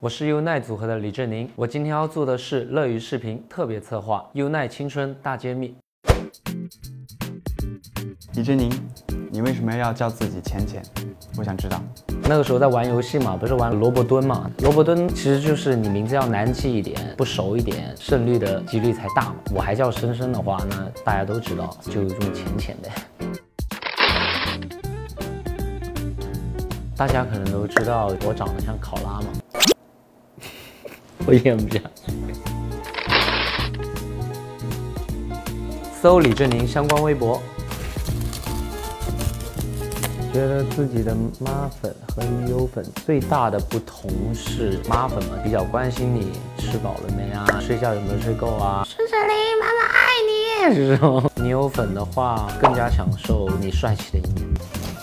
我是优奈组合的李振宁，我今天要做的是乐于视频特别策划优奈青春大揭秘。 李振宁，你为什么要叫自己浅浅？我想知道。 那个时候在玩游戏嘛，不是玩萝卜蹲嘛？萝卜蹲其实就是你名字要难记一点，不熟一点，胜率的几率才大嘛。我还叫深深的话，那大家都知道，就有这么浅浅的。大家可能都知道我长得像考拉嘛。我演不下去。搜李振宁相关微博。觉得自己的妈粉和女友粉最大的不同是，妈粉嘛比较关心你吃饱了没啊，睡觉有没有睡够啊，孙振宁妈妈爱你这种。女友粉的话更加享受你帅气的一面。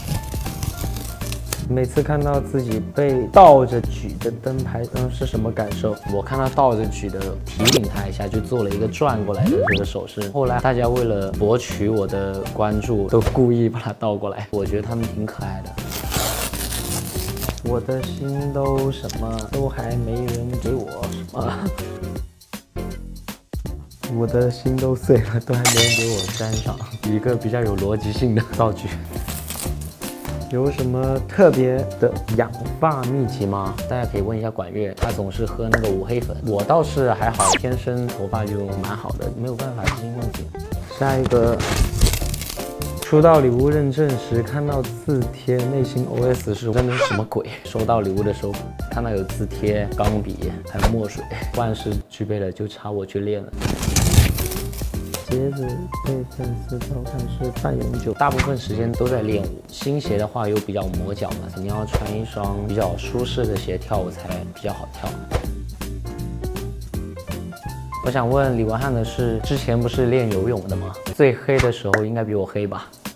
每次看到自己被倒着举的灯牌，是什么感受？我看到倒着举的，提醒他一下，就做了一个转过来的这个手势。后来大家为了博取我的关注，都故意把它倒过来。我觉得他们挺可爱的。我的心都什么，都还没人给我什么。我的心都碎了，都还没人给我粘上。一个比较有逻辑性的道具。有什么特别的养发秘籍吗？大家可以问一下管乐，他总是喝那个五黑粉，我倒是还好，天生头发就蛮好的，没有办法基因问题。下一个，收到礼物认证时看到字贴，内心 OS 是真的是什么鬼？收到礼物的时候看到有字贴、钢笔还有墨水，万事俱备了，就差我去练了。鞋子被粉丝调侃是半永久，大部分时间都在练舞。新鞋的话又比较磨脚嘛，肯定要穿一双比较舒适的鞋跳舞才比较好跳。我想问李文翰的是，之前不是练游泳的吗？最黑的时候应该比我黑吧？